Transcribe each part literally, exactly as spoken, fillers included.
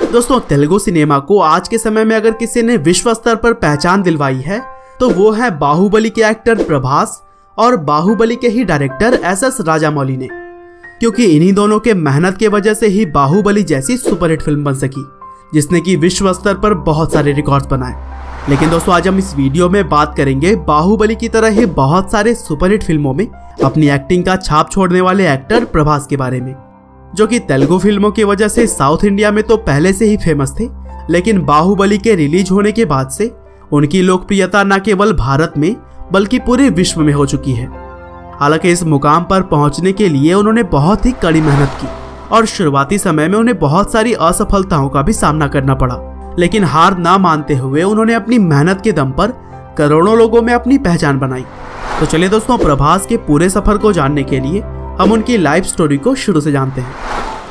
दोस्तों तेलुगु सिनेमा को आज के समय में अगर किसी ने विश्व स्तर पर पहचान दिलवाई है तो वो है बाहुबली के एक्टर प्रभास और बाहुबली के ही डायरेक्टर एस एस राजामौली ने, क्योंकि इन्हीं दोनों के मेहनत की वजह से ही बाहुबली जैसी सुपरहिट फिल्म बन सकी जिसने की विश्व स्तर पर बहुत सारे रिकॉर्ड्स बनाए। लेकिन दोस्तों आज हम इस वीडियो में बात करेंगे बाहुबली की तरह ही बहुत सारे सुपरहिट फिल्मों में अपनी एक्टिंग का छाप छोड़ने वाले एक्टर प्रभास के बारे में, जो कि तेलुगु फिल्मों की वजह से साउथ इंडिया में तो पहले से ही फेमस थे, लेकिन बाहुबली के रिलीज होने के बाद से उनकी लोकप्रियता न केवल भारत में बल्कि पूरे विश्व में हो चुकी है। हालांकि इस मुकाम पर पहुंचने के लिए उन्होंने बहुत ही कड़ी मेहनत की और शुरुआती समय में उन्हें बहुत सारी असफलताओं का भी सामना करना पड़ा, लेकिन हार ना मानते हुए उन्होंने अपनी मेहनत के दम पर करोड़ों लोगों में अपनी पहचान बनाई। तो चलिए दोस्तों प्रभास के पूरे सफर को जानने के लिए हम उनकी लाइफ स्टोरी को शुरू से जानते हैं।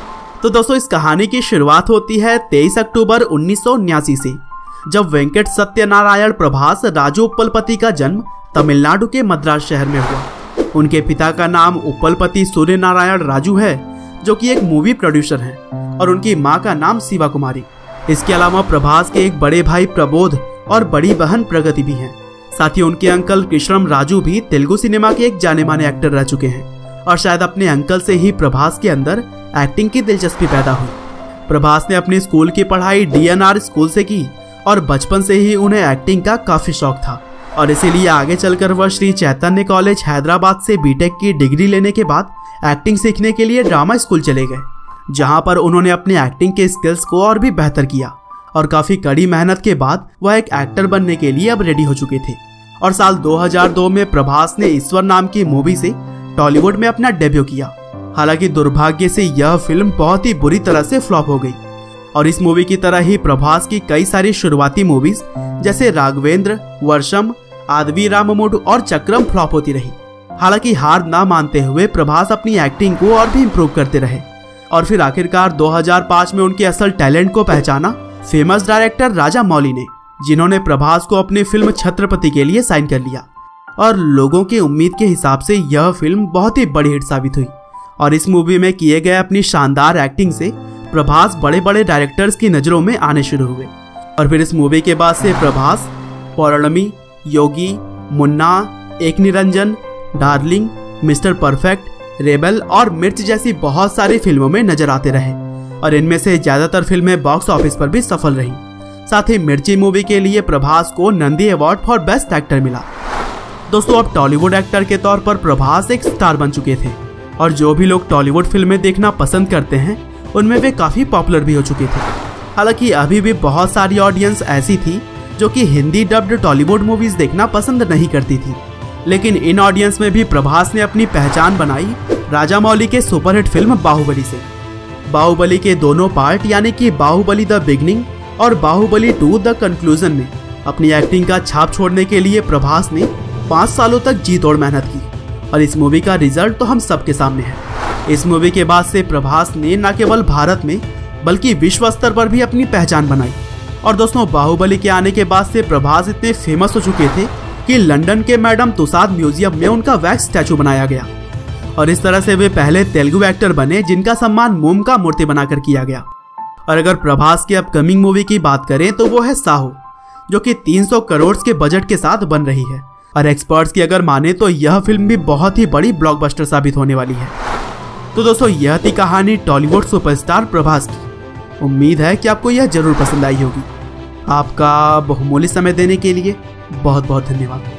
तो दोस्तों इस कहानी की शुरुआत होती है तेईस अक्टूबर उन्नीस सौ उन्यासी से, जब वेंकट सत्यनारायण प्रभास राजू उप्पलपति का जन्म तमिलनाडु के मद्रास शहर में हुआ। उनके पिता का नाम उप्पलपति सूर्य नारायण राजू है, जो कि एक मूवी प्रोड्यूसर हैं, और उनकी मां का नाम शिवा कुमारी। इसके अलावा प्रभास के एक बड़े भाई प्रबोध और बड़ी बहन प्रगति भी हैं। साथ ही उनके अंकल कृष्णम राजू भी तेलुगु सिनेमा के एक जाने माने एक्टर रह चुके हैं, और शायद अपने अंकल से ही प्रभास के अंदर एक्टिंग की दिलचस्पी पैदा हुई। प्रभास ने अपनी स्कूल की पढ़ाई डी एन आर स्कूल से की और बचपन से ही उन्हें एक्टिंग का काफी शौक था, और इसीलिए आगे चलकर वह श्री चैतन्य कॉलेज हैदराबाद से बी टेक की डिग्री लेने के बाद एक्टिंग सीखने के लिए ड्रामा स्कूल चले गए, जहां पर उन्होंने अपनी एक्टिंग के स्किल्स को और भी बेहतर किया, और काफी कड़ी मेहनत के बाद वह एक एक्टर बनने के लिए अब रेडी हो चुके थे। और साल दो हज़ार दो में प्रभास ने ईश्वर नाम की मूवी से टॉलीवुड में अपना डेब्यू किया। हालांकि दुर्भाग्य से यह फिल्म बहुत ही बुरी तरह से फ्लॉप हो गई, और इस मूवी की तरह ही प्रभास की कई सारी शुरुआती मूवीज जैसे राघवेंद्र, वर्षम, आदवी राममुड और चक्रम फ्लॉप होती रही। हालांकि हार ना मानते हुए प्रभास अपनी एक्टिंग को और भी इम्प्रूव करते रहे, और फिर आखिरकार दो हज़ार पाँच में उनके असल टैलेंट को पहचाना फेमस डायरेक्टर राजामौली ने, जिन्होंने प्रभास को अपनी फिल्म छत्रपति के लिए साइन कर लिया। और लोगों की उम्मीद के हिसाब से यह फिल्म बहुत ही बड़ी हिट साबित हुई, और इस मूवी में किए गए अपनी शानदार एक्टिंग से प्रभास बड़े बड़े डायरेक्टर्स की नज़रों में आने शुरू हुए। और फिर इस मूवी के बाद से Prabhas Pournami, Yogi, Munna, Ek Niranjan, Darling, Mr Perfect, Rebel और मिर्च जैसी बहुत सारी फिल्मों में नजर आते रहे, और इनमें से ज्यादातर फिल्में बॉक्स ऑफिस पर भी सफल रही। साथ ही मिर्ची मूवी के लिए प्रभास को Nandi award for best actor मिला। दोस्तों अब टॉलीवुड एक्टर के तौर पर प्रभास एक स्टार बन चुके थे, और जो भी लोग टॉलीवुड फिल्में देखना पसंद करते हैं उनमें वे काफी पॉपुलर भी हो चुके थे। हालांकि अभी भी बहुत सारी ऑडियंस ऐसी थी जो कि हिंदी डब्ड टॉलीवुड मूवीज देखना पसंद नहीं करती थी, लेकिन इन ऑडियंस में भी प्रभास ने अपनी पहचान बनाई राजामौली के सुपरहिट फिल्म बाहुबली से। बाहुबली के दोनों पार्ट यानी कि बाहुबली द बिगनिंग और बाहुबली टू द कंक्लूजन में अपनी एक्टिंग का छाप छोड़ने के लिए प्रभास ने पाँच सालों तक जी तोड़ मेहनत की, और इस मूवी का रिजल्ट तो हम सबके सामने है। इस मूवी के बाद से प्रभास ने न केवल भारत में बल्कि विश्व स्तर पर भी अपनी पहचान बनाई। और दोस्तों बाहुबली के आने के बाद से प्रभास इतने फेमस हो चुके थे कि लंदन के मैडम तुसाद म्यूजियम में उनका वैक्स स्टैचू बनाया गया, और इस तरह से वे पहले तेलुगु एक्टर बने जिनका सम्मान मोम का मूर्ति बनाकर किया गया। और अगर प्रभास की अपकमिंग मूवी की बात करें तो वो है साहो, जो कि तीन सौ करोड़ के बजट के साथ बन रही है, और एक्सपर्ट्स की अगर माने तो यह फिल्म भी बहुत ही बड़ी ब्लॉकबस्टर साबित होने वाली है। तो दोस्तों यह थी कहानी टॉलीवुड सुपरस्टार प्रभास की। उम्मीद है कि आपको यह जरूर पसंद आई होगी। आपका बहुमूल्य समय देने के लिए बहुत बहुत धन्यवाद।